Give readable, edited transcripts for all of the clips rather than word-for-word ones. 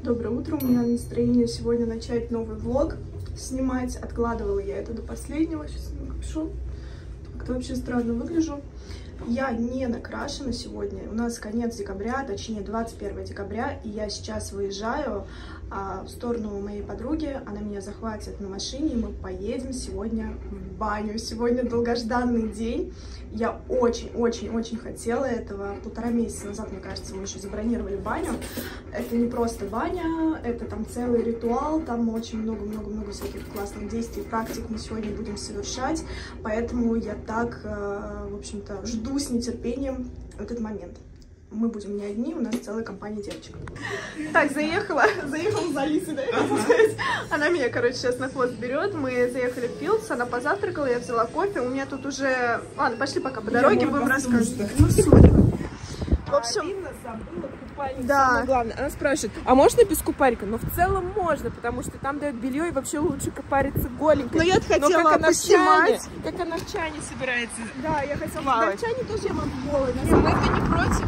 Доброе утро, у меня настроение сегодня начать новый влог снимать. Откладывала я это до последнего. Сейчас я напишу. Как-то вообще странно выгляжу. Я не накрашена сегодня. У нас конец декабря, точнее 21 декабря. И я сейчас выезжаю в сторону моей подруги. Она меня захватит на машине, и мы поедем сегодня в баню. Сегодня долгожданный день. Я очень хотела этого. 1,5 месяца назад, мне кажется, мы еще забронировали баню. Это не просто баня, это там целый ритуал. Там очень много всяких классных действий, практик мы сегодня будем совершать. Поэтому я так, в общем-то, жду с нетерпением этот момент. Мы будем не одни, у нас целая компания девочек. Так, заехала за Алисой, да? Она меня, короче, сейчас на хвост берет. Мы заехали в Филдс, она позавтракала, я взяла кофе. У меня тут уже... Ладно, пошли пока по дороге, будем рассказывать. Ну, сори. В общем... Да. Главное, она спрашивает, а можно без купальника? Но в целом можно, потому что там дают белье, и вообще лучше париться голенькой. Но я хотела поснимать. Как она в чане собирается. Да, я хотела в чане тоже я могу голой. Мы-то не против.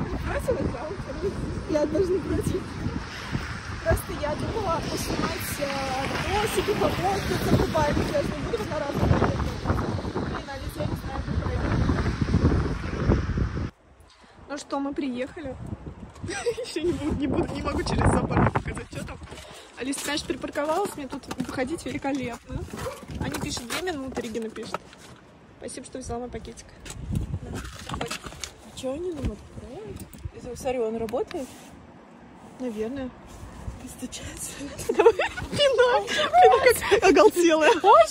Я даже не против. Просто я думала поснимать себе футболку, как купальник. Я же не буду одноразово. Блин, Алиса, я не знаю, как пройти. Ну что, мы приехали. Еще не могу через забор показать, что там. Алиса, конечно, припарковалась, мне тут выходить великолепно. Они пишут 2 минуты, Регина пишет. Спасибо, что взяла мой пакетик. Да. А что они нам откроют? Смотри, он работает? Наверное. Постучаться. Пина как оголтелая.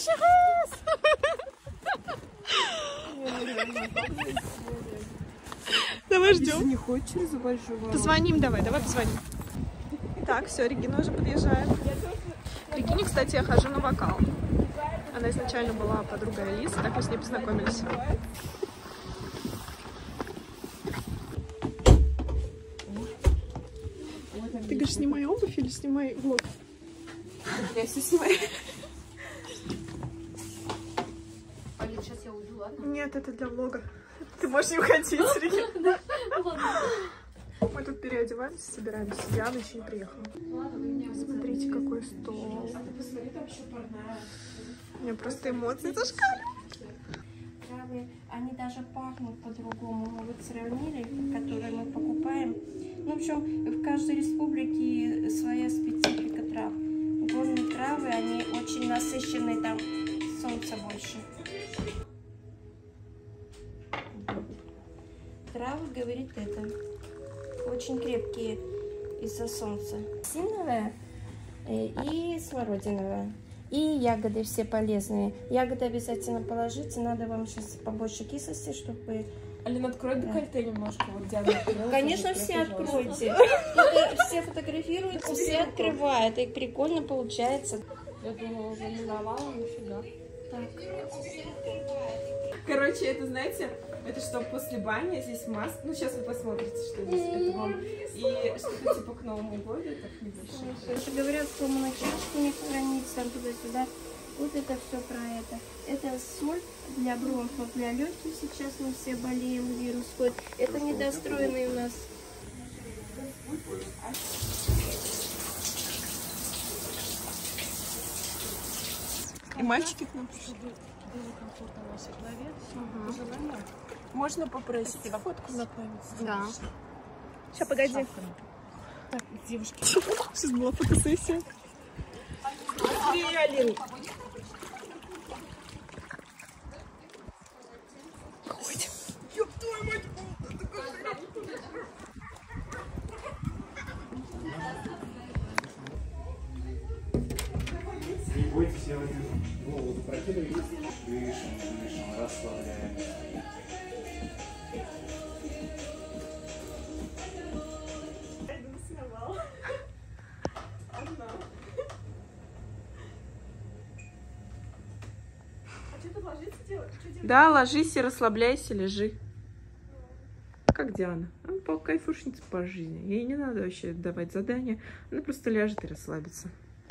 Давай ждем. Не хочешь через большую вороту? Позвоним, давай позвоним. Так, все, Регина уже подъезжает. Регине, кстати, я хожу на вокал. Она изначально была подругой Алисы, так мы с ней познакомились. Ты говоришь, снимай обувь или снимай влог? Я все снимаю. Сейчас я уйду, ладно? Нет, это для влога. Ты можешь не уходить, Регина. Мы тут переодеваемся, собираемся. Диана еще не приехала. Смотрите, какой стол. У меня просто эмоции зашкаливают. Травы, они даже пахнут по-другому. Мы вот сравнили, которые мы покупаем. Ну, в общем, в каждой республике своя специфика трав. Горные травы, они очень насыщенные, там солнца больше. Травы, говорит, это очень крепкие из-за солнца. Синовая и смородиновая. И ягоды все полезные. Ягоды обязательно положите. Надо вам сейчас побольше кислости, чтобы... Алина, открой декольте немножко. Вот Диана открыла. Конечно, все откройте. Это все фотографируются, все открывают. И прикольно получается. Я думала, уже миновала, нифига. Так. Короче, это, знаете, это что после бани, здесь маска. Ну, сейчас вы посмотрите, что здесь. Это вам. И что-то типа к Новому году, так небольшое. Это говорят, что на чашку не хранится, там туда-сюда. Вот это все про это. Это соль для бронхов, для легких. Сейчас мы все болеем, вирус ходит. Это недостроенный у нас. И мальчики к нам пришли. Можно попросить фотку на память? Да. Сейчас, погоди. Так, девушки. Сейчас была фотосессия. Быстрее, Алин. Ходим. Ёб твою мать! Не бойтесь, я возьму. Голову запрокидывайте. Дышим, расслабляем. Да, ложись и расслабляйся, лежи. Как Диана. Она по кайфушнице по жизни. Ей не надо вообще давать задания. Она просто ляжет и расслабится.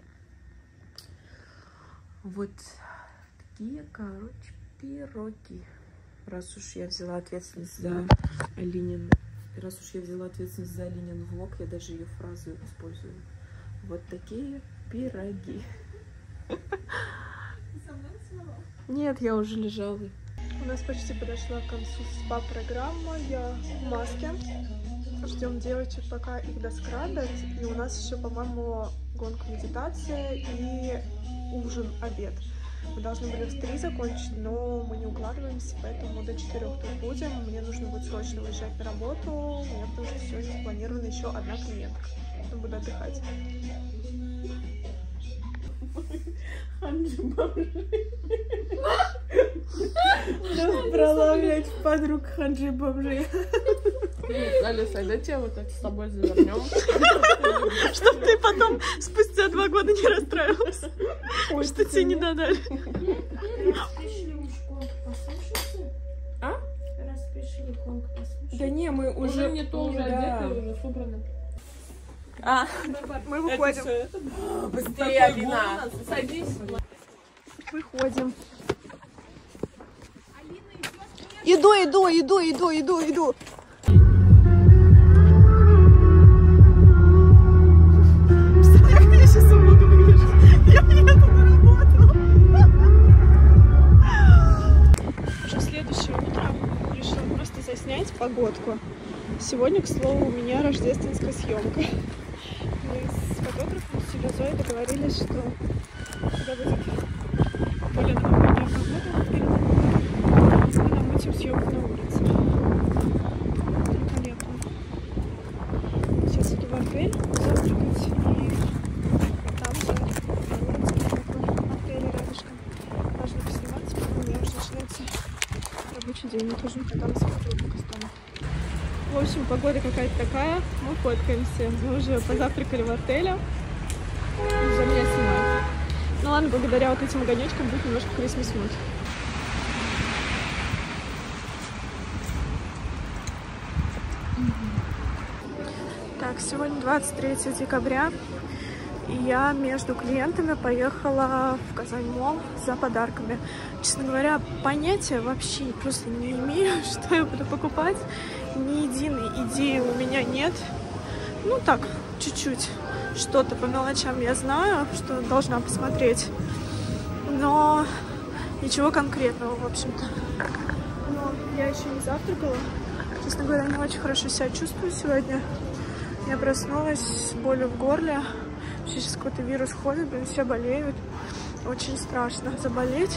Вот такие, короче, пироги. Раз уж я взяла ответственность за Алинин влог, я даже ее фразу использую. вот такие пироги. Нет, я уже лежала. У нас почти подошла к концу СПА-программа. Я в маске. Ждем девочек, пока их доскрабят. И у нас еще, по-моему, гонка медитации и ужин, обед. Мы должны были в 3 закончить, но мы не укладываемся, поэтому до 4 тут будем. Мне нужно будет срочно уезжать на работу. У меня потому что сегодня запланирована еще одна клиентка. Я буду отдыхать. Разбрала, блядь, подруг ханджи бомжи. Алиса, дайте вот это с тобой завернем. Чтоб ты потом спустя 2 года не расстраивалась, что тебе не додали. Распишли уж гонку послушайте. А? Распишли гонку послушайте. Да не, мы уже не то, уже одеты, уже собраны. А, Мы выходим. быстрее, Алина. Садись. Выходим. Иду. Представляю, я сейчас много выгляжу. Я еду на работу. Уже следующее утро. Решила просто заснять погодку. Сегодня, к слову, у меня рождественская съемка. Мы с фотографом Селезой договорились, что когда будет более новогодняя погода, перед Новым годом, мы намутим съемку на улице. Великолепно. Сейчас иду в отель завтракать, и там же на улице в отеле рядышком можно посниматься, потому у меня уже начинается рабочий день. Я тоже каталась в подругу костюма. В общем, погода какая-то такая, мы фоткаемся. Мы уже позавтракали в отеле. Уже меня снимают. Ну ладно, благодаря вот этим огонечкам будет немножко Christmas mood. Так, сегодня 23 декабря. И я между клиентами поехала в Казань-Молл за подарками. Честно говоря, понятия вообще просто не имею, что я буду покупать. Ни единой идеи у меня нет. Ну так, чуть-чуть. Что-то по мелочам я знаю, что должна посмотреть. Но ничего конкретного, в общем-то. Но я еще не завтракала. Честно говоря, не очень хорошо себя чувствую сегодня. Я проснулась с болью в горле. Сейчас какой-то вирус ходит, блин, все болеют. Очень страшно заболеть.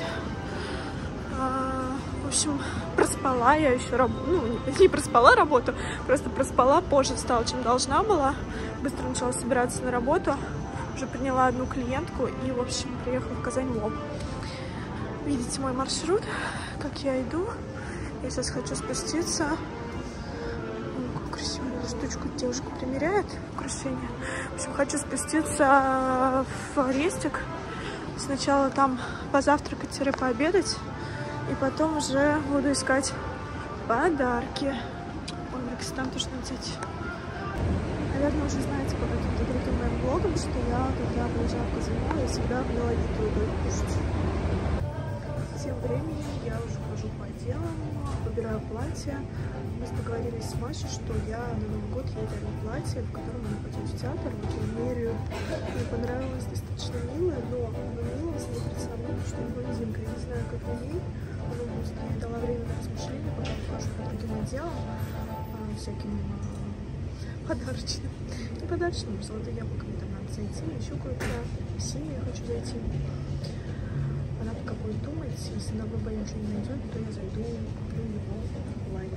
В общем, проспала я еще работу. Ну, не проспала работу, просто проспала позже стала, чем должна была. Быстро начала собираться на работу. Уже приняла одну клиентку и, в общем, приехала в Казань-Молл. Видите мой маршрут, как я иду. Я сейчас хочу спуститься. Какую красивую штучку девушка примеряет. Украшение. В общем, хочу спуститься в Рестик. Сначала там позавтракать-пообедать. И потом уже буду искать подарки. Ой, мне, кстати, там тоже надо зайти. Наверное, уже знаете по каким-то другим моим блогам, что я, когда приезжала в Казань-Молл, я всегда в Меловиту иду кушать. Тем временем я уже хожу по делам, выбираю платье. Мы договорились с Машей, что я на Новый год ей дарю платье, в котором мы пойдем в театр. Вот я меряю. Мне понравилось, достаточно милое, но мило с ней представляю, что его резинка. Я не знаю, как на ней. Я дала время на размышления, пока хожу по другим отделам, всяким подарочным. Не подарочным, золотым яблоками там надо зайти, еще кое-куда. В Синее хочу зайти. Она пока будет думать, если на выборе ничего не найдет, то я зайду, куплю его лайнер.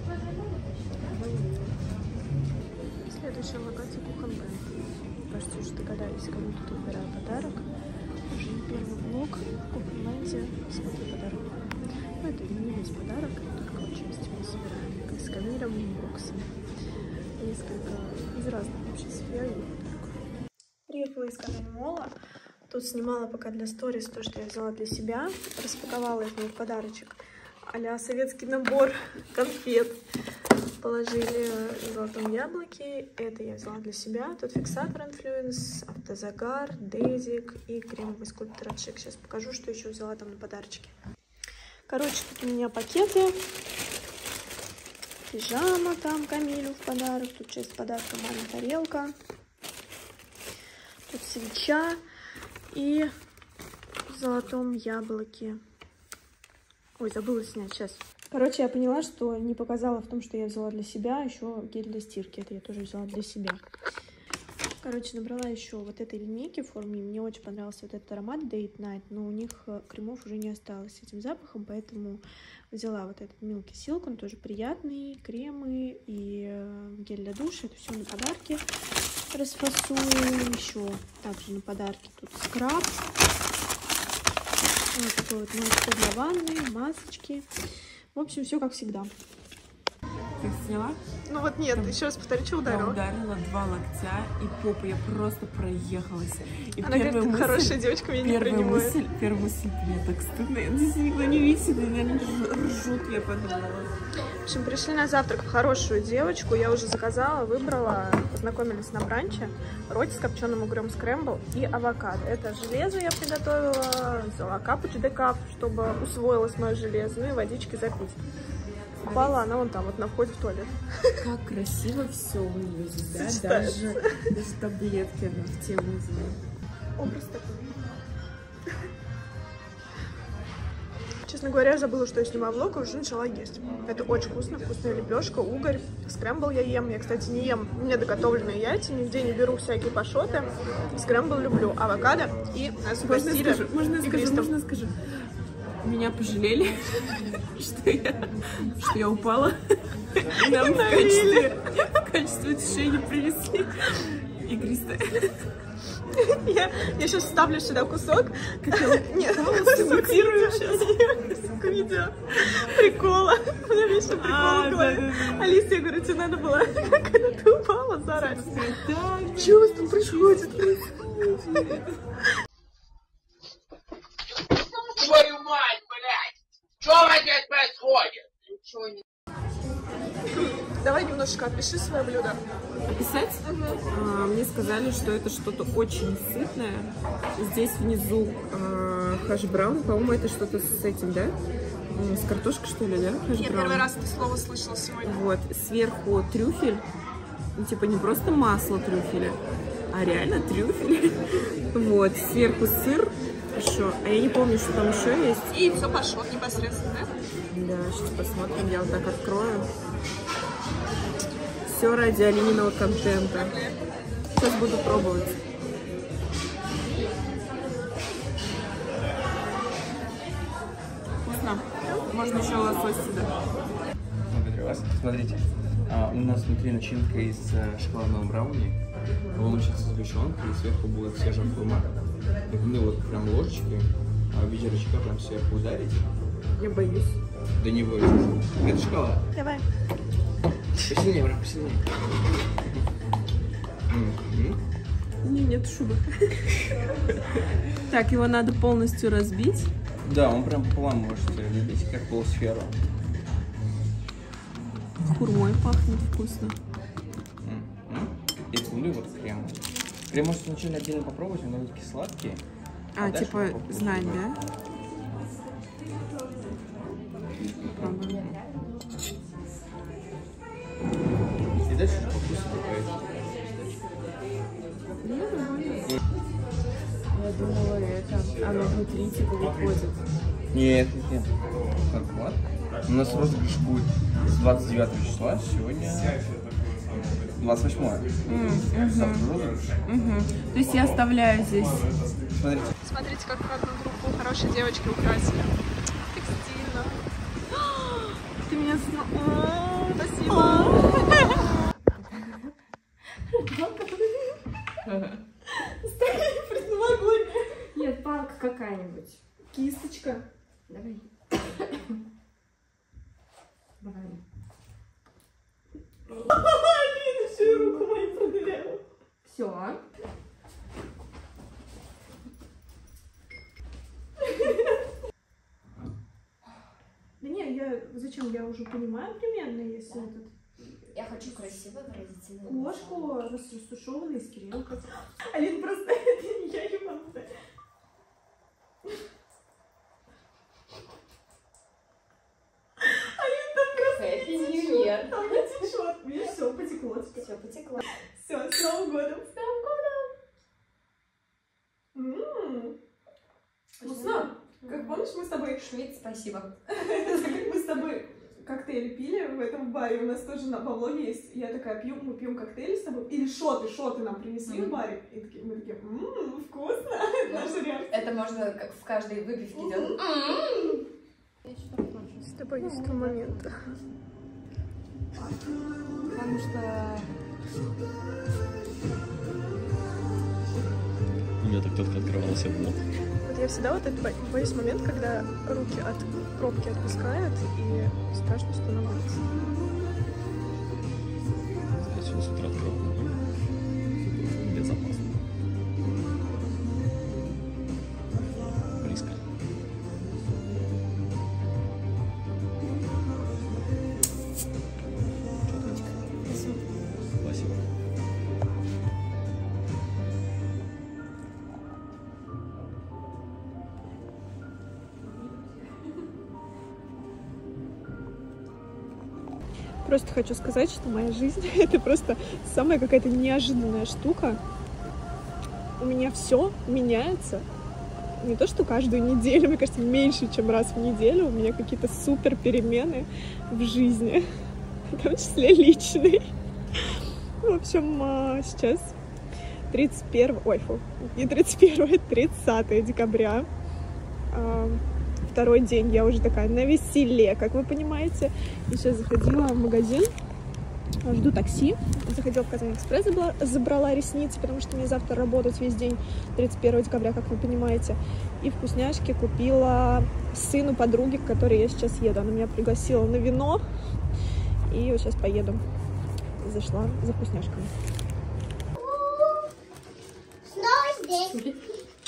Следующий логотип у Ханбэнд. Кажется, уже догадались, кому тут выбираю подарок. Уже не первый влог в Купленде. Смотрю подарок. Ну, это не весь подарок, только вот часть мы собираем с камерами и боксами. Несколько из разных вообще сфер и подарков. Приехала из Казань-Молла. Тут снимала пока для сторис то, что я взяла для себя. Распаковала их мне в подарочек. А-ля советский набор конфет. Положили в золотом яблоке. Это я взяла для себя. Тут фиксатор Influence, автозагар, дезик и кремовый скульптор от Шик. Сейчас покажу, что еще взяла там на подарочке. Короче, тут у меня пакеты. Пижама там Камилю в подарок. Тут часть подарка, мама тарелка. свеча и в золотом яблоке. Ой, забыла снять, сейчас. Короче, я поняла, что не показала в том, что я взяла для себя еще гель для стирки. Это я тоже взяла для себя. Короче, набрала еще вот этой линейки в форме. Мне очень понравился вот этот аромат Date Night, но у них кремов уже не осталось с этим запахом, поэтому взяла вот этот Milky Silk. Он тоже приятный. Кремы и гель для душа. Это все на подарки. Расфасую еще также на подарки. Тут скраб. Вот такой вот молочко для ванны, масочки. В общем, все как всегда. Ты сняла? Ну вот нет, еще раз повторю, что ударила. Я ударила 2 локтя и попу, я просто проехалась. И она говорит, мысль, хорошая девочка, меня не принимает. Первая мысль, мне так стыдно, я здесь никто не видит, и, наверное, ржут, я подумала. В общем, пришли на завтрак в хорошую девочку, я уже заказала, выбрала, познакомились на бранче. Роти с копченым угрем скрэмбл и авокадо. Это железо я приготовила, взяла капучу де кап, чтобы усвоилось мое железо, ну и водички запить. Упала она вон там, вот на входе в туалет. Как красиво все выглядит, да? Даже таблетки она в тему взяла. Образ такой. Честно говоря, я забыла, что я снимаю влог, и уже начала есть. Это очень вкусно, вкусная лепешка, угорь, скрэмбл я ем. Я, кстати, не ем недоготовленные яйца, нигде не беру всякие пашоты. Скрэмбл люблю, авокадо и нас угостили игристым. Можно скажу? Меня пожалели, что я упала. Нам в качестве утешения принесли игристое. Я сейчас вставлю сюда кусок. Нет, кусок видео. Прикола. У меня весь прикол в голове. Алиса, я говорю, тебе надо было, когда ты упала, заорать. Что у вас там происходит? Твою мать, блядь! Что здесь происходит? Ничего не... Давай немножечко опиши свое блюдо. Описать? Мне сказали, что это что-то очень сытное. Здесь внизу хэш-браун. По-моему, это что-то с этим, да? С картошкой, что ли, да? Я первый раз это слово слышала сегодня. Вот. Сверху трюфель. Ну, типа не просто масло трюфеля, а реально трюфель. Вот. Сверху сыр. Хорошо. А я не помню, что там еще есть. И все пошло непосредственно, да? Да, сейчас посмотрим. Я вот так открою. Все ради Алининого контента. Сейчас буду пробовать. Вкусно. Можно еще лосось сюда. Благодарю вас. Смотрите, у нас внутри начинка из шоколадного брауни, ломочница с сгущенкой, и сверху будет свежая хурма. Мы вот прям ложечкой в виде рычага прям сверху ударить. Я боюсь. Да не боюсь. Это шоколад. Давай. Посильнее, прям посильнее. Нет шубы. Так, его надо полностью разбить. Да, он прям пополам можете разбить, как полусферу. Хурмой пахнет вкусно. И цеплю вот крем. Крем можете вначале отдельно попробовать, он довольно-таки сладкий. А типа знать, да? Попробуем. И дальше по вкусу такая. Я думала, это оно внутри типа выходит. Нет. Так, вот. У нас розыгрыш будет с 29 числа, сегодня 28. Завтра розыгрыш. То есть я оставляю здесь. Смотрите. Смотрите, как одну группу хорошей девочки украсили. Текстильно. Ты меня спасибо. Предновогодняя. Нет, палка какая-нибудь. Кисточка. Давай. Давай. Алина, еще и руку мою продыряла. Все. Да не, зачем? Я уже понимаю примерно, если этот... Я хочу красиво выразительно. Кошку растушеванный из кирилка. Алин, просто это не я не могу. Алин, там просто Happy New Year. там не течет. Видишь, все потекло. Все потекло. Все, с Новым годом. С Новым годом! помнишь, мы с тобой... Швейц, спасибо. Мы с тобой коктейли пили в этом баре, у нас тоже во влоге есть. Я такая, мы пьем коктейли с тобой, или шоты нам принесли в баре. И мы такие, вкусно. Наша реакция. Это можно как в каждой выпивке делать. С тобой есть два момента. Потому что... У меня так только открывался блок. Вот я всегда вот этот боюсь момент, когда руки от пробки отпускают, и страшно становится. Я сегодня с утра открыл огонь. Безопасно. Близко. Спасибо. Просто хочу сказать, что моя жизнь — это просто самая какая-то неожиданная штука. У меня все меняется. Не то, что каждую неделю, мне кажется, меньше, чем раз в неделю. У меня какие-то супер перемены в жизни, в том числе личной. В общем, сейчас 30 декабря. Второй день я уже такая на веселе, как вы понимаете. И сейчас заходила в магазин, жду такси. Заходила в Казань Экспресс, забрала ресницы, потому что мне завтра работать весь день, 31 декабря, как вы понимаете. И вкусняшки купила сыну подруги, к которой я сейчас еду. Она меня пригласила на вино. И вот сейчас поеду. Зашла за вкусняшками. Снова здесь.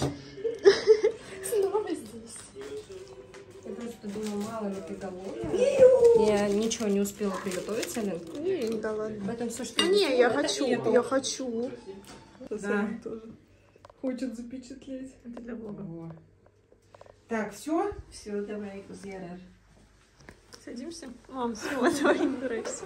Я просто думаю, мало ли ты голодная. Я ничего не успела приготовить, Алин. Не, да ладно. Поэтому все, что Не, я хочу. Да. Тоже хочет запечатлеть. Это для блога. Так, все? Все, давай, Зера. Садимся? Мам, все, давай, не дурайся.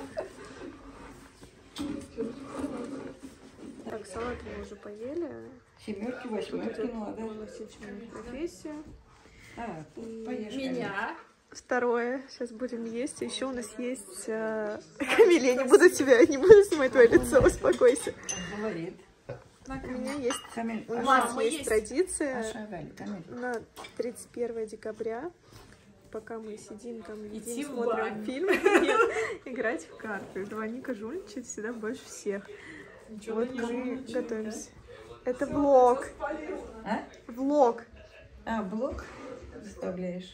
Так, салат мы уже поели. Семерки, восьмерки, надо. Классическую профессию. А, И поешь. Меня. Второе, сейчас будем есть. Еще у нас есть... Камиль, я не буду снимать твое лицо, успокойся. Говорит. У меня есть... Камиль, У нас есть традиция Камиль. на 31 декабря, пока мы сидим там, едим, Идти в смотрим баню. фильм, играть в карты. Двойника жульничает всегда больше всех. Вот мы готовимся. Это влог. А? Влог. А, блок вставляешь?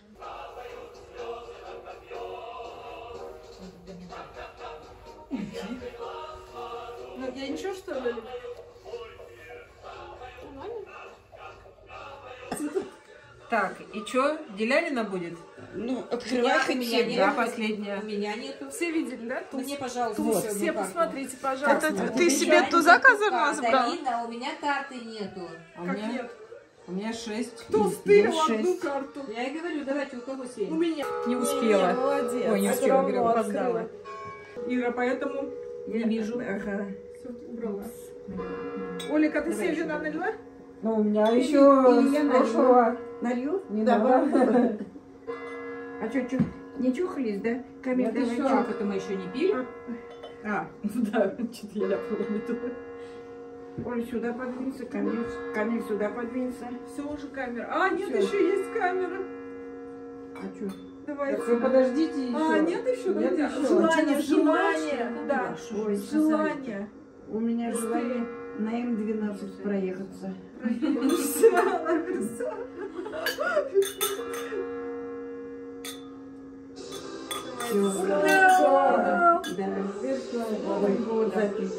Ну, я ничего, что ли? Так, и что, Делянина будет? Ну, открывай хоть всегда последняя. У меня нету. Все видели, да? Мне, пожалуйста, Вот. Все посмотрите, пожалуйста. Так, Ты себе туза козырного забрал? Дарина, у меня карты нету. А у меня 6. Кто стырил одну карту? Я и говорю, давайте у кого У сесть. меня. Не успела. Молодец. Ой, не Это успела, равно говорю, открыла. опоздала. Ира, поэтому Не вижу. Ага. все убрала. Олика, ты себе вина налила? Ну, у меня Или еще я с прошлого. Налью? Не надо. А что, не чухались, да? Камиль, давай. Чёрка-то мы еще не пили. А, да, что-то я ляпнула не то. Оля, сюда подвинься, Камиль сюда подвинься. Все уже камера. А, нет, Всё. еще есть камера. А что? Давай. Так вы подождите еще. А, нет еще? Нет Давайте. еще. Желание, А что, желание. Да. Ой, Желание. у меня желание на М12 проехаться. Все. Ура! Да. Ой, вот запись.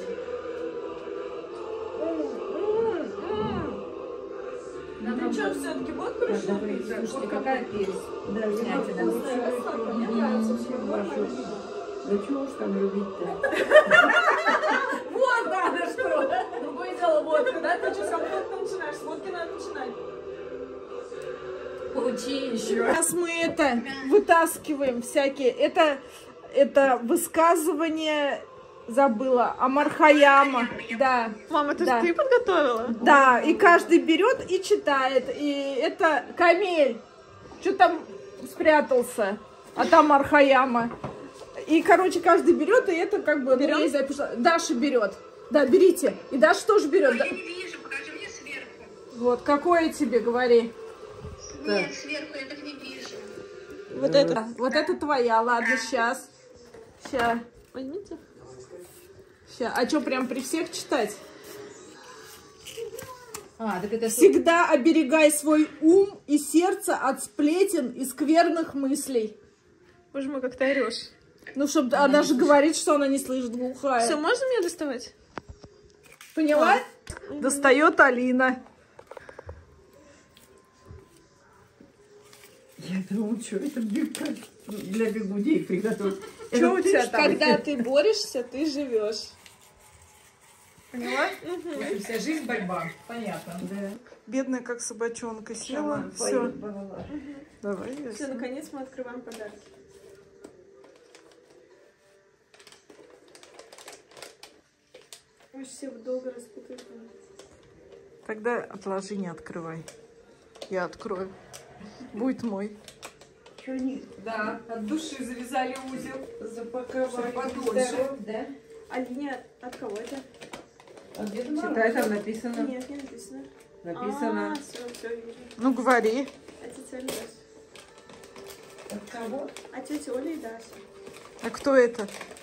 Ну что, все-таки вот пришел? Слушайте, какая прелесть. Да, я Снятие, да. Мне нравится все. Да чего уж там любить-то? Вот надо что! Другое дело, вот, когда ты что, с компота начинаешь, с водки надо начинать. Получи еще. Сейчас мы это вытаскиваем всякие, это высказывание забыла. Амархаяма. Да. Мама, это Да. же ты подготовила? Да, и каждый берет и читает. И это Камель. Что там спрятался? А там Архаяма. И, короче, каждый берет, и это как бы... Берем? Ну, я записала. Даша берет. Да, берите. И Даша тоже берет. Я не вижу, покажи мне сверху. Вот, какое тебе, говори. Нет, сверху я так не вижу. Вот это. Вот это твоя, ладно, сейчас. Сейчас. Возьмите. Сейчас. А что, прям при всех читать? Так это Всегда оберегай свой ум и сердце от сплетен и скверных мыслей. Боже мой, как ты орешь. Ну, чтобы она же говорит, что она не слышит, глухая. Все, можно мне доставать? Поняла? Достает Алина. Я думаю, что это для бегудей приготовить. Что у тебя там? Когда ты борешься, ты живешь. Поняла? Вся жизнь борьба. Понятно. Да. Бедная, как собачонка, села. Все. Давай. Все, наконец мы открываем подарки. Ой, все долго распутают. Тогда отложи, не открывай. Я открою. Будет мой. Да, от души завязали узел. Запаковали. Подольше. Да? Алине, от кого это? Читай, там написано. Нет, не написано. Написано. Все вижу. Ну, говори. От тети Оли и Даши. От кого? От тети Оли и Даши. А кто это?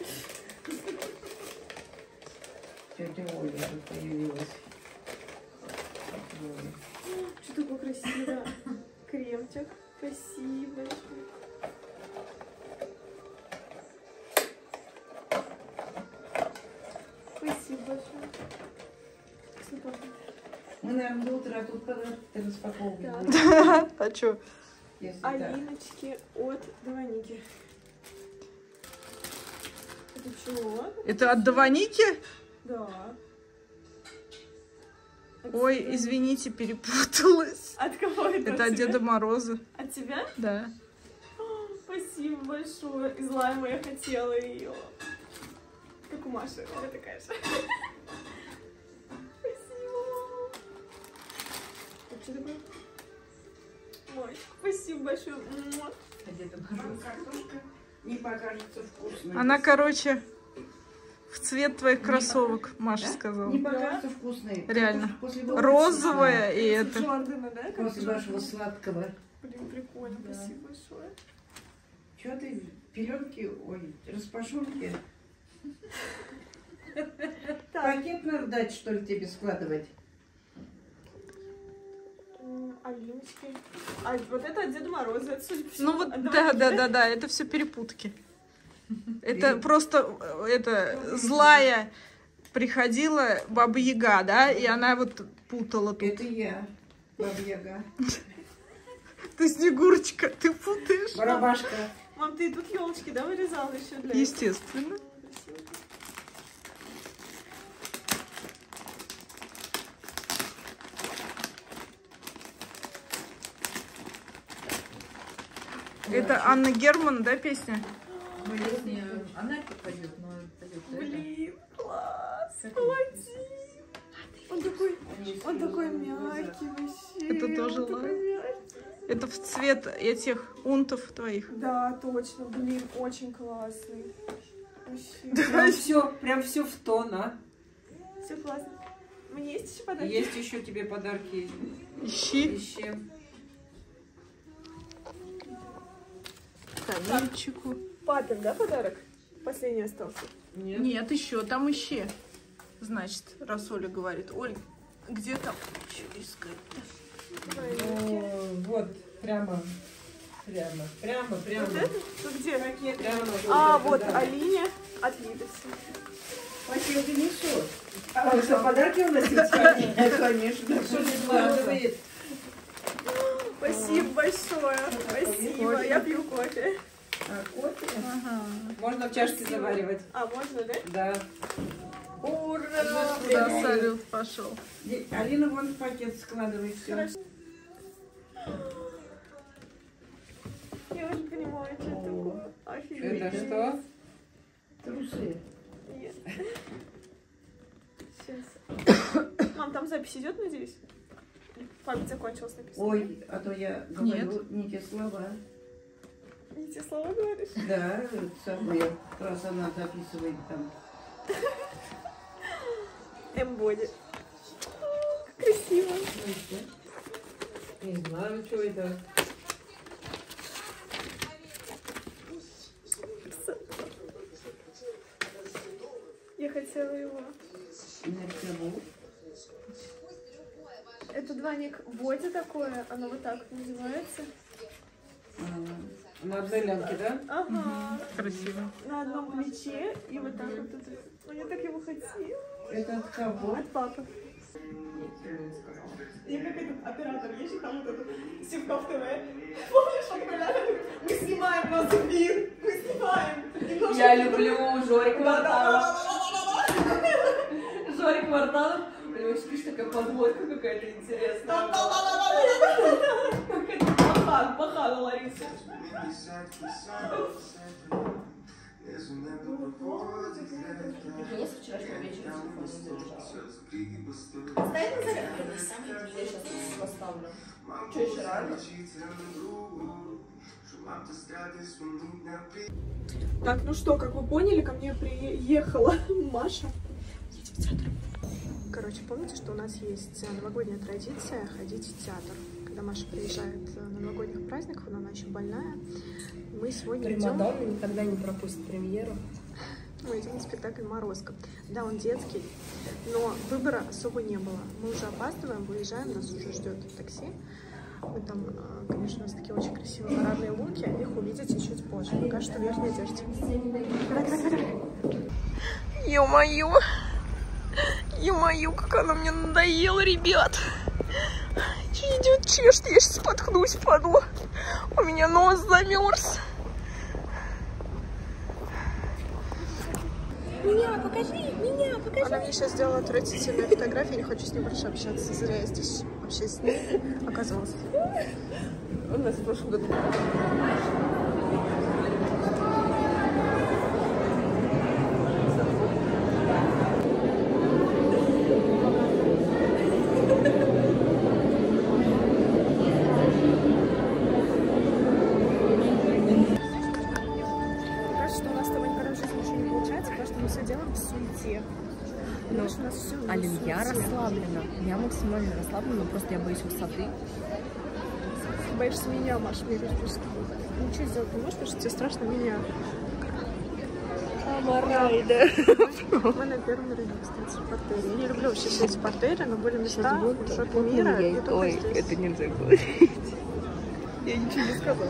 Тетя Оля тут появилась. Что такое красиво. Кремчик. Спасибо. Спасибо большое. Спасибо. Мы, наверное, до утра тут подарки распаковываем. Да. А что? Если так. Алиночки от Даваники. Это чего? Это от Даваники? Да. Ой, извините, перепуталась. От кого это? Это от тебя? Деда Мороза. От тебя? Да. Спасибо большое. Из лайма я хотела ее. Как у Маши, у меня такая же. Спасибо. Так, что такое? Ой, спасибо большое. Муа. А Деда Мороз картошка не покажется вкусной. Она, короче, в цвет твоих кроссовок, Маша сказала. Не покажется вкусной. Реально. После Розовая и это. Джордана, да? Как После Джордан? вашего сладкого. Блин, прикольно. Да. Спасибо большое. Чего ты пеленки, ой, распашонки? Пакет надо дать, что ли, тебе складывать? Алиночки. А вот это от Деда Мороза. Это, судя по всему, Ну вот, от да, Даваники, да, это все перепутки. Это просто это злая приходила Баба Яга, да, и она вот путала тут. Это я, Баба Яга. Ты Снегурочка, ты путаешь. Барабашка. Мам, ты и тут елочки, да, вырезала еще для Естественно. Красиво. Это Анна Герман, да, песня? Она поет, но поет. Блин, класс. Молодец. Он такой мягкий вообще. Это тоже он такой лайм. мягкий. Это в цвет этих унтов твоих. Да, точно. Блин, очень классный. Вообще. Прям все в тон, а? Все классно. Мне есть еще подарки? Есть еще тебе подарки. Ищи. Ищи. Камильчику. Папин, да, подарок? Последний остался. Нет. Нет, еще там ищи. Значит, раз Оля говорит. Оль, где там еще искать-то? Вот, прямо. Вот это? Ну где? Прямо А, вот Алине от Лидоса. Пакеты несут. А что, подарки у нас есть? Конечно. Что не складывает? Спасибо большое. Спасибо. Я пью кофе. А кофе? Можно в чашке Спасибо. заваривать. А, можно, да? Да. Ура! Куда салют пошел? Алина вон в пакет складывает все. Хорошо. Я уже понимаю, что это такое. Офигеть. Это что? Трусы. Нет. Сейчас. Мам, там запись идет, надеюсь? Память закончилась, написано. Ой, а то я говорю не те слова. Не те слова говоришь? Да, самое, раз она записывает там. Эмбоди. Красиво. Не знаю, что это. Я хотела его. Это двойник Боди такое, оно вот так называется. На одной лямке, да? Ага. Красиво. На одном плече и вот так вот. Ну, я так его хотела. Это от кого? От папы. Я как этот оператор, есть там вот этот Сивков ТВ. Помнишь, оператор? Мы снимаем на Зубин, мы снимаем. Я люблю Жорик Мартанов. Жорик Мартанов. Понимаешь, спишь, такая подводка какая-то интересная. Пахана Лариса. Я с вчерашнего вечера телефон не заряжала. Ставь на зарядку. Я сейчас поставлю. Что еще рано? Так, ну что, как вы поняли, ко мне приехала Маша. Едем в театр. Короче, помните, что у нас есть новогодняя традиция ходить в театр? Когда Маша приезжает на новогодних праздниках, она еще больная. Мы сегодня Примадонна никогда не пропустит премьеру. Мы идем на спектакль «Морозко». Да, он детский, но выбора особо не было. Мы уже опаздываем, выезжаем, нас уже ждет такси. Мы там, конечно, у нас такие очень красивые парадные луки, их увидите чуть позже. Пока что в верхней одежде. Ё-моё! Ё-моё, как она мне надоела, ребят! Идет, чешет, я сейчас споткнусь, падла. У меня нос замерз. Меня покажи, меня покажи. Она мне сейчас сделала отвратительную фотографию, я не хочу с ней больше общаться. Зря я здесь вообще с ней оказалась. У нас в прошлом году. Алин, я расслаблена. Я максимально расслаблена, просто я боюсь высоты. Ты боишься меня, Маша, мне кажется. Ничего сделать не можешь, потому что тебе страшно меня. Амарай, да. Мы на первом ряду, кстати, в портере. Я не люблю вообще все эти портеры, но были места в шоке мира. Ой, это нельзя говорить. Я ничего не сказала.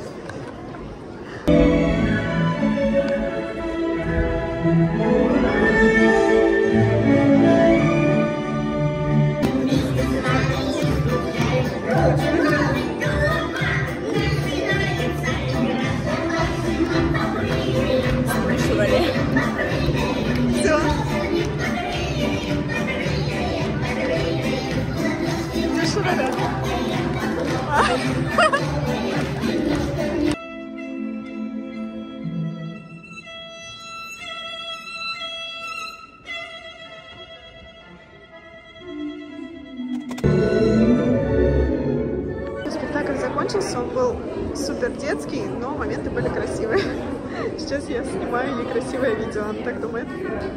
Спектакль закончился, он был супер детский, но моменты были красивые. Сейчас я снимаю некрасивое видео, она так думает.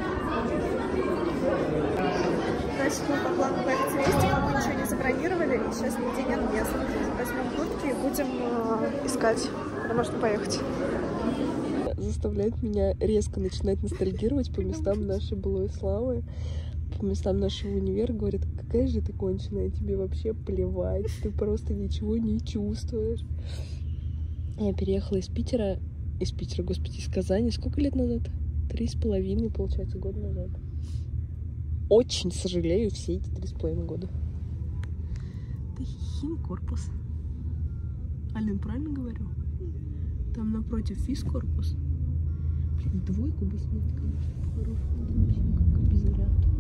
Значит, мы по плану поехать вместе, мы ничего не забронировали, и сейчас нигде нет мест. Возьмем куртки и будем искать, куда можно поехать. Заставляет меня резко начинать ностальгировать по местам нашей былой славы, по местам нашего универа. Говорит, какая же ты конченая, тебе вообще плевать, ты просто ничего не чувствуешь. Я переехала из Питера, господи, из Казани. Сколько лет назад? 3,5, получается, года назад. Очень сожалею все эти 3,5 года. Это химкорпус. Алин, правильно говорю? Там напротив физкорпус. Блин, двойку бы снять, конечно, по-хорошему. Вообще как без вариантов.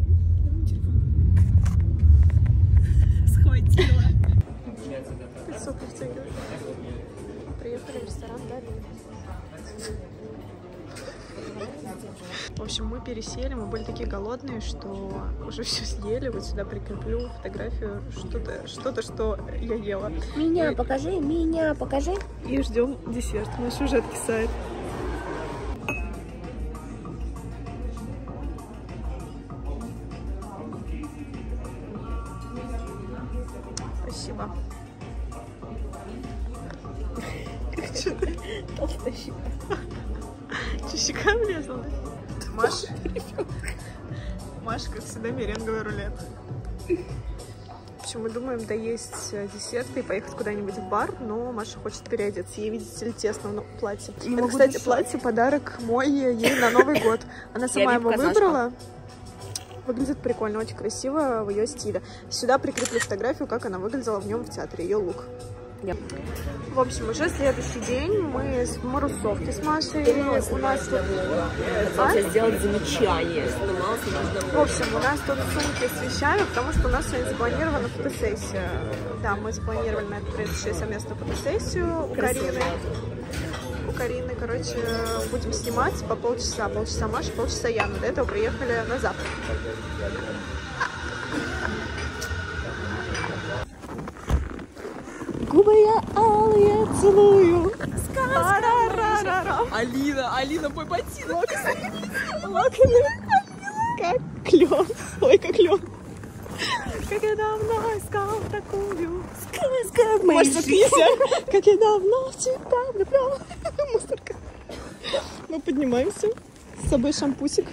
Схватила. Ты супер тягиваешь. Приехали в ресторан, да? В общем, мы пересели, мы были такие голодные, что уже все съели. Вот сюда прикреплю фотографию, что-то, что я ела. Меня покажи, меня покажи. И ждем десерт. Наш уже откисает. Спасибо. Толстощика. Че, щека влезла? Маша, как всегда, меренговый рулет. В общем, мы думаем доесть десерты и поехать куда-нибудь в бар, но Маша хочет переодеться. Ей, видите ли, тесно в платье. Это, кстати, платье подарок мой ей на Новый год. Она сама его выбрала. Выглядит прикольно, очень красиво в ее стиле. Сюда прикреплю фотографию, как она выглядела в нем в театре, ее лук. В общем, уже следующий день мы в Марусовке с Машей. У нас тут... сделать замечание. В общем, у нас тут сумки с вещами, потому что у нас сегодня запланирована фотосессия. Да, мы запланировали на эту предыдущую совместную фотосессию у Карины. У Карины, короче, будем снимать по полчаса. Полчаса Маша, полчаса я. Но до этого приехали на завтрак. Губы я алые целую. Алина, пой ботинок. Локоны. Как клен. Ой, как клен. Как я давно искал такую. Может, заткнися. Как я давно в тебя влюблен. Мусорка. Мы поднимаемся. С собой шампусик.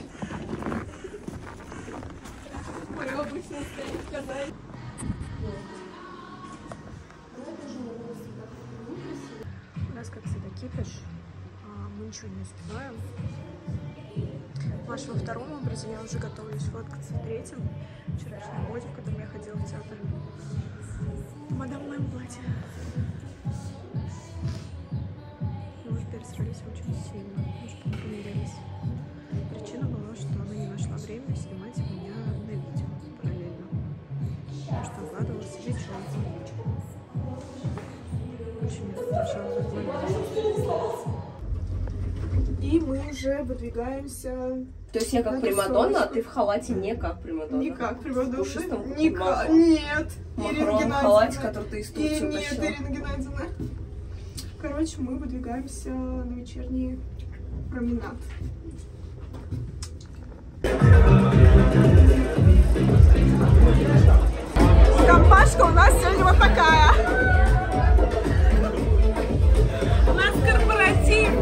У нас как всегда кипиш. Мы ничего не успеваем. Маша во втором образе, я уже готовлюсь фоткаться в третьем. Вчерашний боди, в котором я ходила в театр. Мадам в моем платье. Мы уже пересрались очень сильно. Мы же померились. Причина была, что она не нашла времени снимать меня на видео параллельно. Потому что укладывалась вечером. Очень меня раздражало в этот момент. И мы уже выдвигаемся. То есть я как примадонна, а ты в халате не как примадонна? Не как примадонна. Пушистом? Никак. Нет. Махрон в халате, который ты из Турции утащила. Нет, Ирина Геннадьевна. Короче, мы выдвигаемся на вечерний променад. Компашка у нас сегодня вот такая. У нас корпоратив.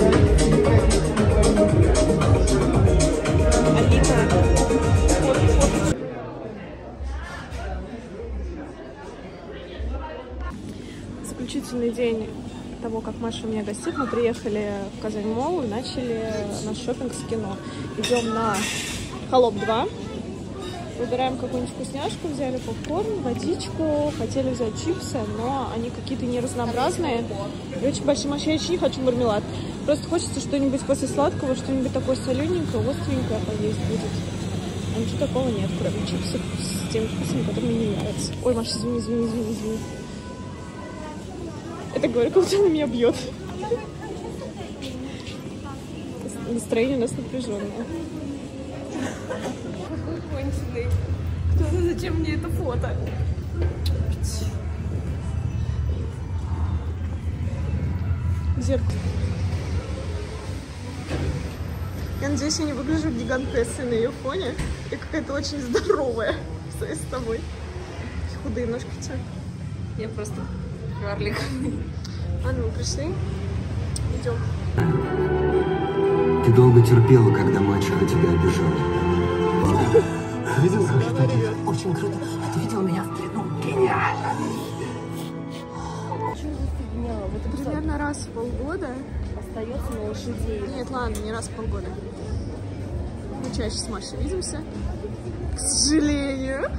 Заключительный день того, как Маша у меня гостит, мы приехали в Казань-Молл и начали наш шопинг с кино. Идем на Холоп 2. Выбираем какую-нибудь вкусняшку, взяли попкорн, водичку, хотели взять чипсы, но они какие-то неразнообразные. И очень большие. Маша, я очень не хочу мармелад. Просто хочется что-нибудь после сладкого, что-нибудь такое солененькое, остренькое поесть будет. А ничего такого нет, кроме чипсов с тем вкусом, который мне не нравится. Ой, Маша, извини. Это говорю, как будто она меня бьет. Настроение у нас напряженное. Зачем мне это фото? Зеркало. Я надеюсь, я не выгляжу гигантессой на ее фоне. Я какая-то очень здоровая в связи с тобой. Худые ножки у тебя. Я просто карлик. А ну, пришли. Идем. Ты долго терпела, когда мачеха тебя обижала. Видел, как это делает? Очень круто. А ты видел меня в плену? Гениально. Вот примерно раз в полгода остается на лошадей. Нет, ладно, не раз в полгода. Мы чаще с Машей видимся. К сожалению.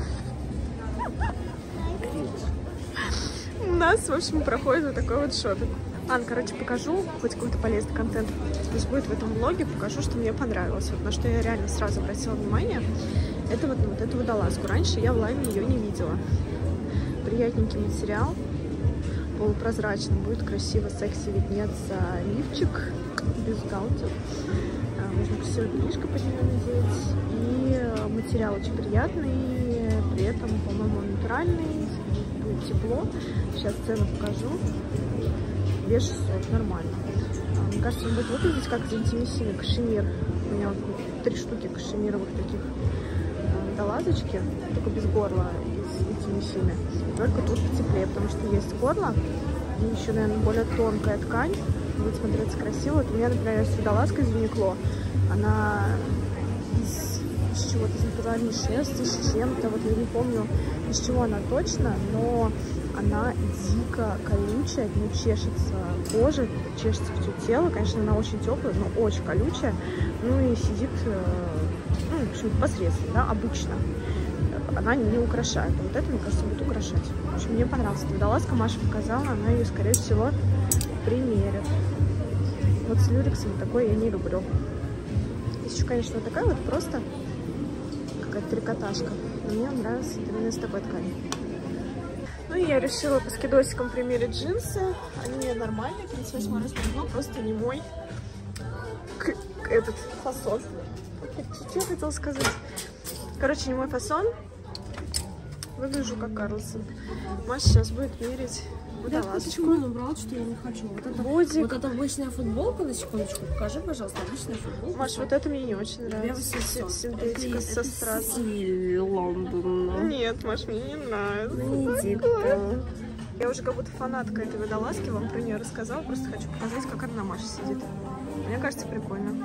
У нас, в общем, проходит вот такой вот шопинг. Ан, короче, покажу хоть какой-то полезный контент. Пусть будет в этом влоге, покажу, что мне понравилось. Вот на что я реально сразу обратила внимание. Это вот, эту водолазку. Раньше я в лайме ее не видела. Приятненький материал. Полупрозрачный. Будет красиво, секси виднеться лифчик. Бюстгальтер. Можно красивое бельишко под нее надеть. И материал очень приятный, при этом, по-моему, натуральный, будет тепло. Сейчас цену покажу. 2600, нормально. Мне кажется, он будет выглядеть как из интимиссими кашемир. У меня вот 3 штуки кашемировых таких до лазочки, только без горла, из интимиссими. Только тут потеплее, потому что есть горло. И еще, наверное, более тонкая ткань. Будет смотреться красиво. Вот у меня, например, водолазка из Uniqlo. Она из чего-то, из натуральной шерсти, с чем-то. Вот я не помню, из чего она точно, но она дико колючая, от нее чешется кожа, чешется все тело. Конечно, она очень теплая, но очень колючая. Ну и сидит, ну, в общем, посредственно, да, обычно. Она не украшает. А вот это, мне кажется, будет украшать. В общем, мне понравилась эта водолазка. Маша показала, она ее, скорее всего, примерит. Вот с люрексами такой я не люблю. Есть еще, конечно, вот такая вот просто какая-то трикотажка. Но мне нравится именно из такой ткани. Ну и я решила по скидосикам примерить джинсы. Они нормальные, 38 размер, но просто не мой этот фасон. Что я хотела сказать? Короче, не мой фасон. Выгляжу как Карлсон. Маша сейчас будет мерить водолазочку. Почему он убрал, что я не хочу? Вот это, вот эта обычная футболка, на секундочку, покажи, пожалуйста, обычная футболка. Маш, вот это мне не очень нравится. Синтетика это со стразом. Лондон. Нет, Маш, мне не нравится. Я уже как будто фанатка этой водолазки, вам про нее рассказала. Просто хочу показать, как она на Маше сидит. Мне кажется, прикольно.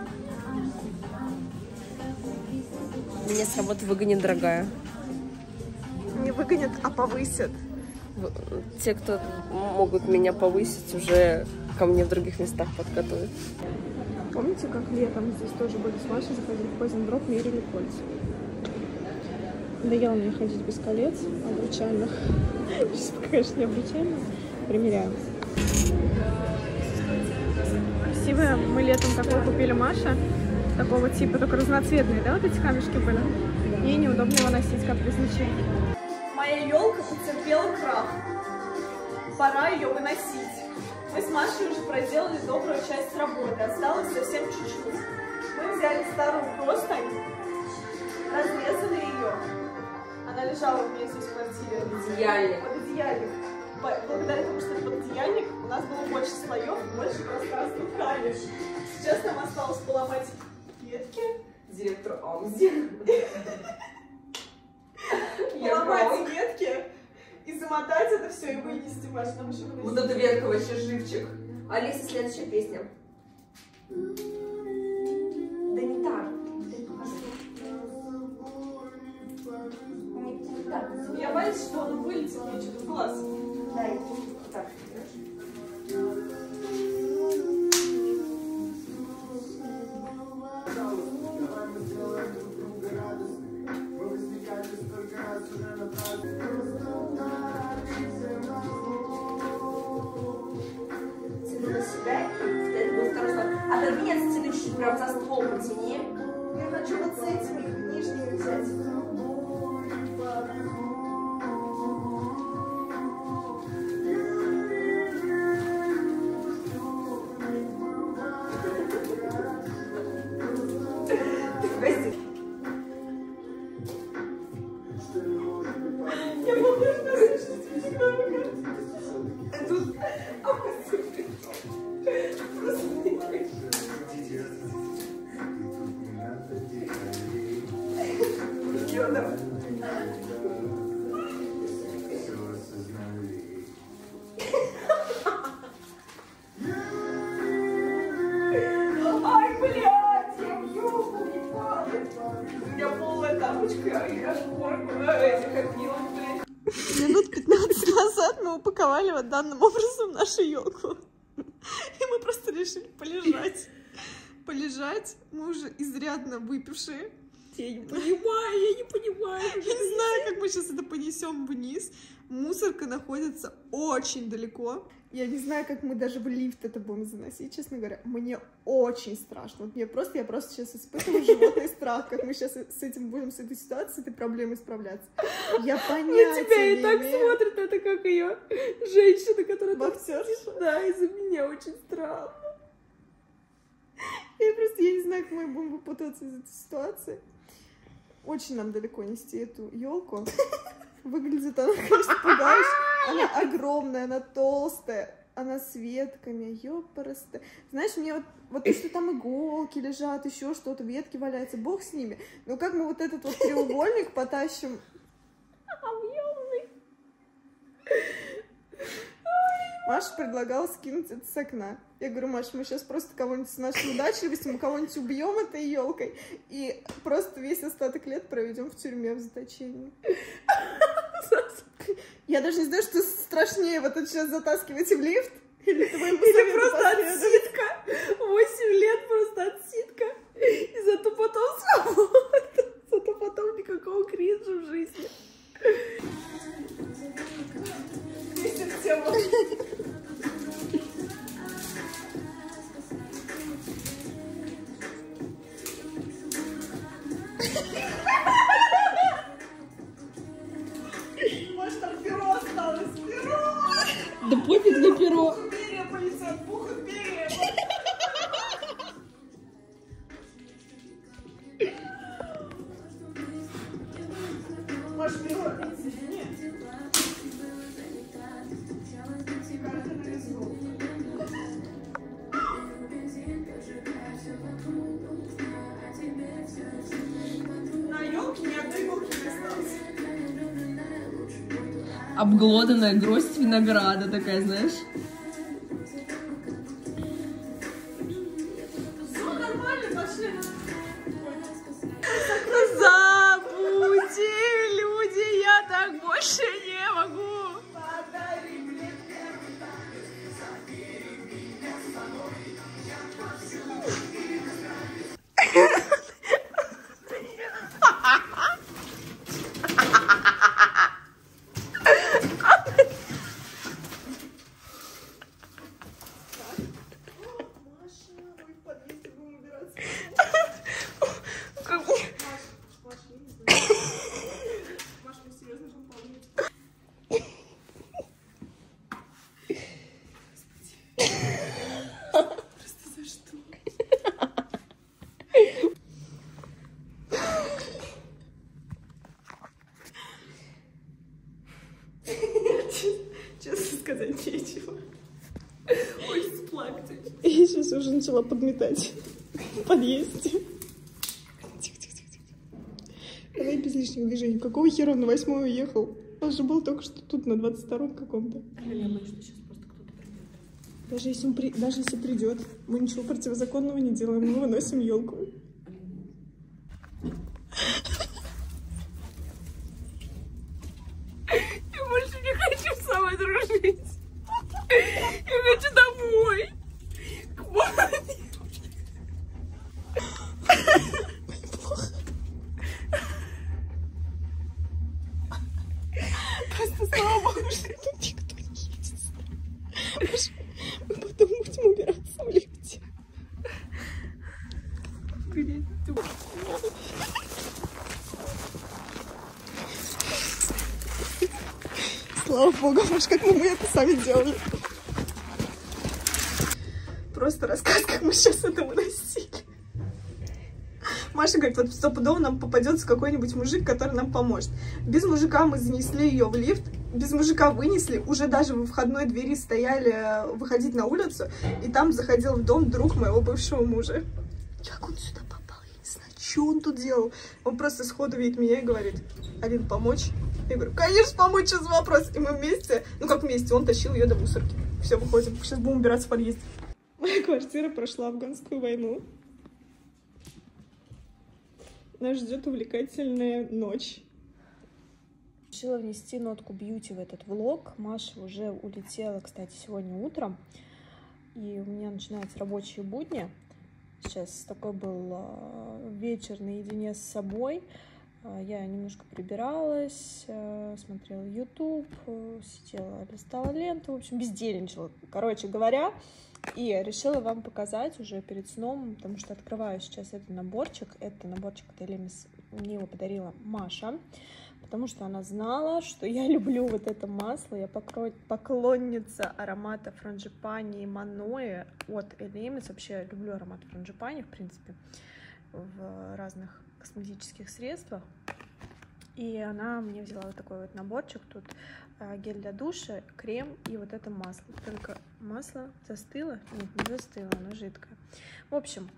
Меня с работы выгонит, дорогая. Не выгонят, а повысят. Те, кто могут меня повысить, уже ко мне в других местах подкатывают. Помните, как летом здесь тоже были с Машей, заходили в Позендроп, мерили кольца? Надоело мне ходить без колец обручальных. Сейчас пока, конечно, не обручальных. Примеряем. Красивые. Мы летом такого купили Маша. Такого типа, только разноцветные, да, вот эти камешки были? Ей неудобно его носить как призначение. Моя елка потерпела крах. Пора ее выносить. Мы с Машей уже проделали добрую часть работы. Осталось совсем чуть-чуть. Мы взяли старую простынь, разрезали ее. Она лежала у меня здесь в квартире. Пододеяльник. Пододеяльник. Благодаря тому, что это пододеяльник, у нас было больше слоев, больше пространства ткани. Сейчас нам осталось поломать ветки. Директор Амзи. Поломать ветки и замотать это все и вынести, Маш, нам еще вынести. Вот эта ветка вообще живчик. Алиса, следующая песня. Да не так. Не так. Я боюсь, что он вылетит мне что-то в глаз. Да, так. Тяну на себя, это будет второй слой. Отодвинь от стены чуть-чуть, прям за ствол потяни. Я хочу вот с этими нижними взять. Ай, блядь, я в юбку ебала. У меня полная тапочка, и я шкурку этих обвила, блядь. Минут 15 назад мы упаковали вот данным образом нашу елку. И мы просто решили полежать. Полежать. Мы уже изрядно выпившие. Я не понимаю. Я не знаю, как мы сейчас это понесем вниз. Мусорка находится очень далеко. Я не знаю, как мы даже в лифт это будем заносить, честно говоря. Мне очень страшно. Вот я просто сейчас испытываю животный страх, как мы сейчас с этим будем, с этой ситуацией, с этой проблемой справляться. Я понятия тебя и не так имею. смотрит, это как ее женщина, которая... Боксер? Да, из-за меня очень странно. Я не знаю, как мы будем выпутываться из этой ситуации. Очень нам далеко нести эту елку. Выглядит она, конечно, пугающая. Она огромная, она толстая, она с ветками, ёпарасты. Знаешь, мне вот то, что там иголки лежат, еще что-то, ветки валяются, бог с ними. Но как мы вот этот вот треугольник потащим? Объемный. Маша предлагала скинуть это с окна. Я говорю, Маша, мы сейчас просто кого-нибудь с нашей удачливостью, мы кого-нибудь убьем этой елкой и просто весь остаток лет проведем в тюрьме, в заточении. Я даже не знаю, что страшнее, вот это сейчас затаскивать в лифт или твоему совету просто отсидка. 8 лет просто отсидка. И зато потом свобода. Зато потом никакого кринжа в жизни. Может, там перо осталось? Перо! Да пофиг на перо. Перья полетят, пух и перья. Маш, перо. Нет. На елке ни одной елки не осталось. Обглоданная гроздь винограда такая, знаешь? Все нормально, пошли. Забудьте, люди, я так больше не могу. Честно сказать, нечего. Хочется плакать. Я сейчас уже начала подметать в подъезде. Давай без лишних движений. Какого хера он на 8-й уехал? Он же был только что тут, на 22-м каком-то. Я боюсь, что сейчас просто кто-то придет. Даже если придет, мы ничего противозаконного не делаем, мы выносим елку. Я больше не хочу с собой дружить. Я хочу домой. К маме. Просто слава богу, что тут никто не едет. Мы потом будем убираться в лифте. Слава богу, может, как мы это сами делали. Просто рассказ, как мы сейчас это выносили. Маша говорит, вот стопудово нам попадется какой-нибудь мужик, который нам поможет. Без мужика мы занесли ее в лифт, без мужика вынесли, уже даже во входной двери стояли выходить на улицу, и там заходил в дом друг моего бывшего мужа. Как он сюда попал? Я не знаю, что он тут делал. Он просто сходу видит меня и говорит, Алин, помочь? Я говорю, конечно, помочь, что за вопрос? И мы вместе, ну как вместе, он тащил ее до мусорки. Все, выходим, сейчас будем убираться в подъезде. Моя квартира прошла афганскую войну. Нас ждет увлекательная ночь. Решила внести нотку бьюти в этот влог. Маша уже улетела, кстати, сегодня утром. И у меня начинаются рабочие будни. Сейчас такой был вечер наедине с собой. Я немножко прибиралась, смотрела YouTube, сидела, листала ленту, в общем, бездельничала, короче говоря. И решила вам показать уже перед сном, потому что открываю сейчас этот наборчик. Это наборчик от Элемис, мне его подарила Маша. потому что она знала, что я люблю вот это масло. Я поклонница аромата франгипани и маноэ от Elemis. Вообще люблю аромат франгипани, в принципе, в разных косметических средствах. И она мне взяла вот такой вот наборчик. Тут гель для душа, крем и вот это масло. Только масло застыло? Нет, не застыло, оно жидкое. В общем,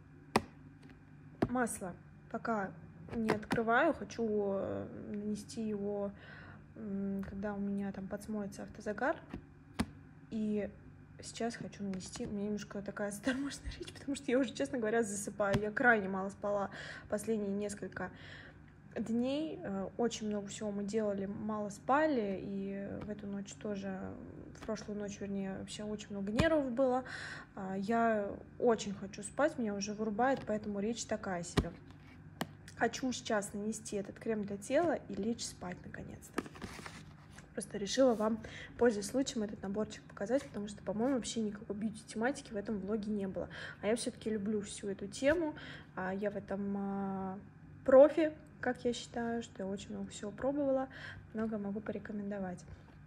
масло пока не открываю. Хочу нанести его, когда у меня там подсмоется автозагар. И сейчас хочу нанести. У меня немножко такая заторможенная речь, потому что я уже, честно говоря, засыпаю. Я крайне мало спала последние несколько дней. Очень много всего мы делали, мало спали. И в эту ночь тоже, в прошлую ночь, вернее, вообще очень много нервов было. Я очень хочу спать, меня уже вырубает, поэтому речь такая себе. Хочу сейчас нанести этот крем для тела и лечь спать наконец-то. Просто решила вам, пользуясь случаем, этот наборчик показать, потому что, по-моему, вообще никакой бьюти-тематики в этом влоге не было. А я все-таки люблю всю эту тему. Я в этом профи, как я считаю, что я очень много всего пробовала, много могу порекомендовать.